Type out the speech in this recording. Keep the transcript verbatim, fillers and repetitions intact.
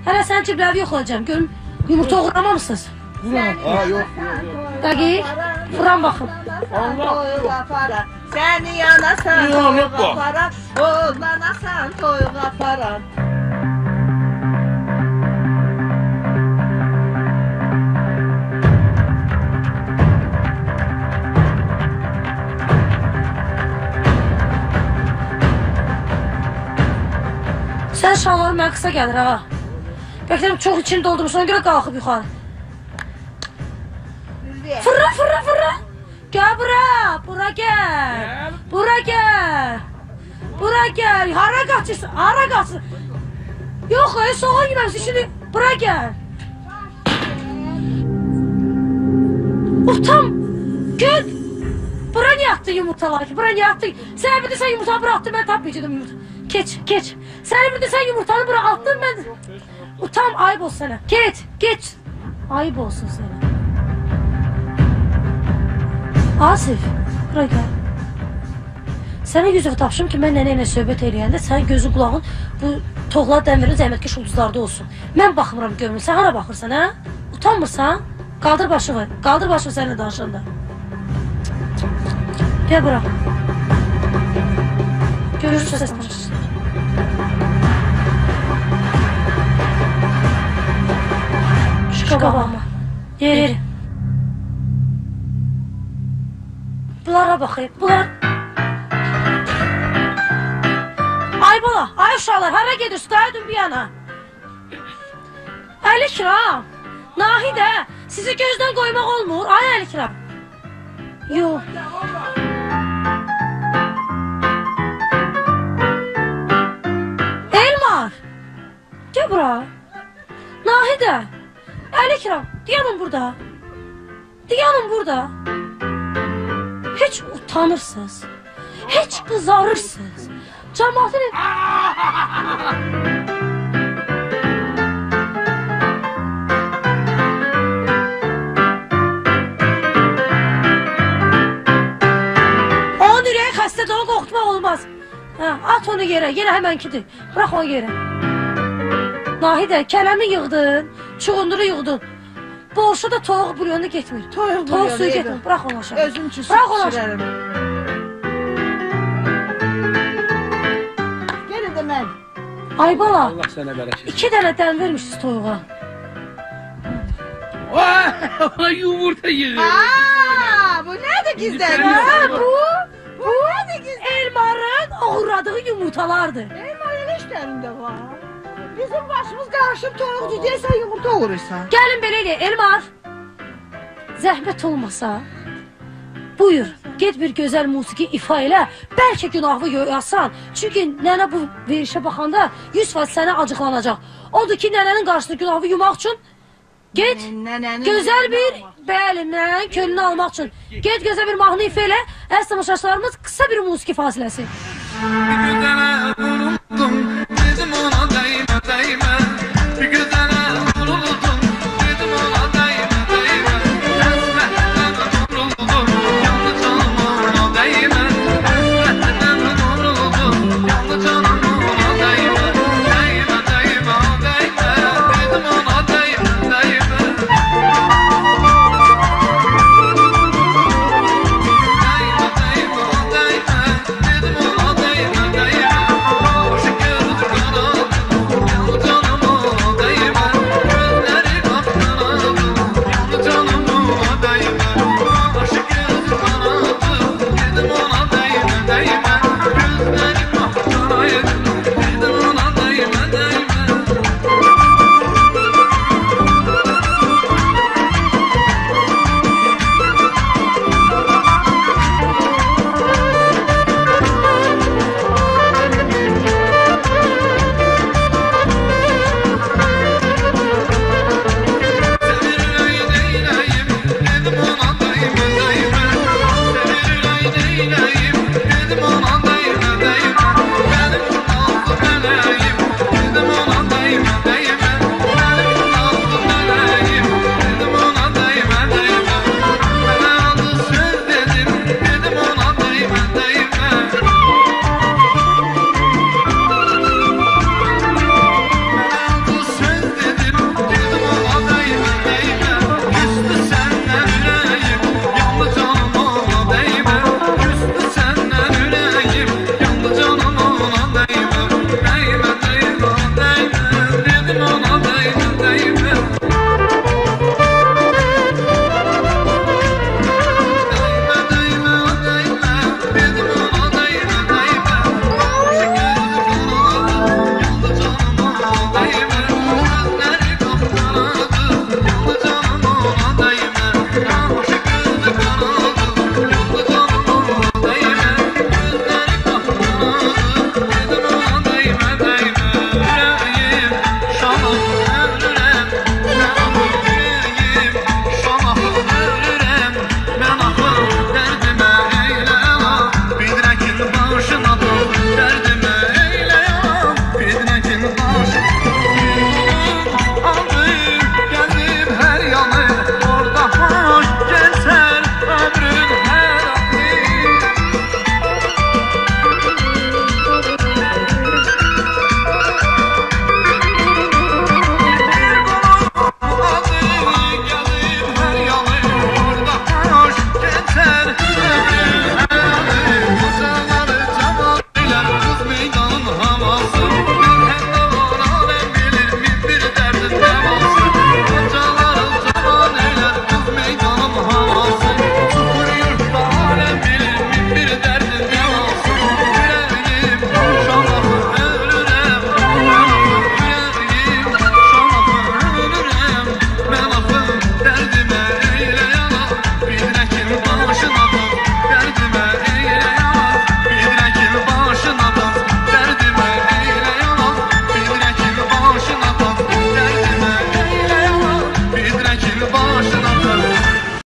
Hələ sən cibləri yoxlayacağım. Görün, yumurta uğramamışsınız. Aa, yok, yok, yok. Dəqiq, vuran baxın. Allah. Səni yanasan Yok, yok toyuq bu. aparan, oğlanasan toyuq aparan. Sən şalvarı mənə qısa gəlir ha. Bəklərim çox içini doldurmuş, ona görə qalxıb yuxarı. Fırra, fırra, fırra. Gəl bura, bura gəl. Bura gəl. Bura gəl. Hara qaçırsın, hara qaçırsın. Yox, e, soğan yeməmsin, şimdi bura gəl. Utam, gül. Bura niyə attın yumurtalar ki, bura niyə attın? Sən bir də sən yumurtanı bura attın, mən tapmayacaqdım yumurta. Keç, keç. Sən bir də sən yumurtanı bura attın, mən... Utam, ayıb olsun sənə. Geç, geç. Ayıb olsun sənə. Asif, bura gəl. Sənə yüzüqü tapışım ki, mən nənə ilə söhbət eləyəndə sənin gözün qulağın bu toğlar dəmirin zəhmətkeş ulduzlarda olsun. Mən baxmıram görmür, sən hara baxırsan, hə? Utanmırsan? Qaldır başını, qaldır başını səninlə danışanda. Gəl bura. Görürsün səs danışırsın. Şu qabağıma. Yer, yer. Bunlara baxayım, bunlar... Ay bala, ay uşaqlar, hara gedirsin, dayıdın bir yana. Əlikram, Nahidə, sizi gözdən qoymaq olmur, ay Əlikram. Yox. Elmar, gəl bura. Nahidə, Əlikram, diyanım burada. Diyanım burada. Heç utanırsınız, heç qızarırsınız. Cəmaatın... Onun ürəyi xəstədir, onu qorxutmaq olmaz. Hə, at onu yerə, yenə həmənkidir. Bırax onu yerə. Nahidə, kələmi yığdın, çuğunduru yığdın. Borşa da toyuq bulyonu getmir. Toyuq Toyuq bulyonu suyu yedim. getmir, bırax onu aşağı. Özüm üçün su Bırax onu aşağı. pişirərəm. Gəlin də mən. Ay bala, Allah sana bereket. iki dənə dən vermişsiniz toyuğa. Vay, yumurta yığır. Aa, bu nədir gizlədir? Ha, bu, Bu nədir gizlədir? Elmarın uğradığı yumurtalardır. Elma elə işlərində var. Bizim başımız qarışıb toyuqcu deyəsən yumurta uğurursan. Gəlin belə elə, Elmar. Zəhmət olmasa, buyur, get bir gözəl musiqi ifa elə, bəlkə günahı yoyasan. Çünki nənə bu verişə baxanda yüz faiz sənə acıqlanacaq. Odur ki, nənənin qarşısında günahı yumaq üçün get, gözəl bir, bəli, nənənin könlünü almaq üçün. Get gözəl bir mahnı ifa elə, əs tamaşaçılarımız qısa bir musiqi fasiləsi. Bir gün